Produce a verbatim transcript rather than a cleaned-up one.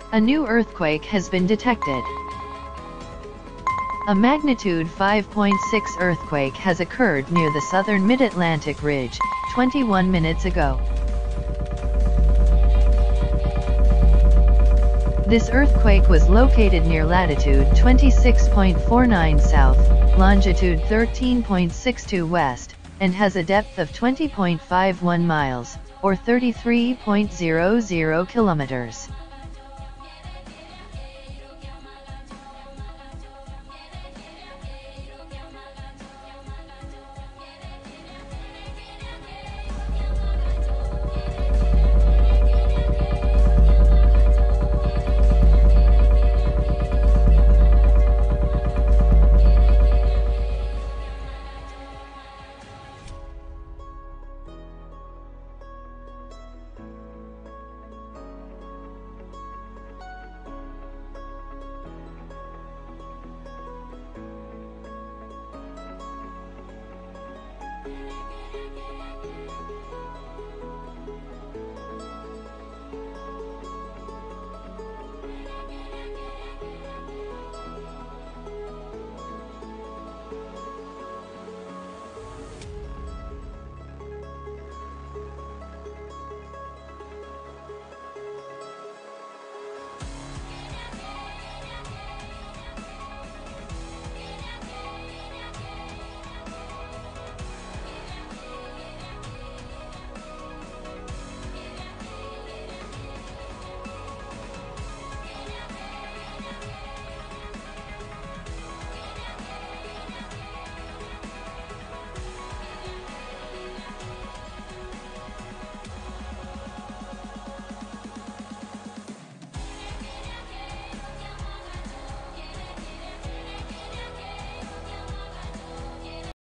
A new earthquake has been detected. A magnitude five point six earthquake has occurred near the southern Mid-Atlantic ridge, twenty-one minutes ago. This earthquake was located near latitude twenty-six point four nine south, longitude thirteen point six two west, and has a depth of twenty point five one miles, or thirty-three point zero zero kilometers.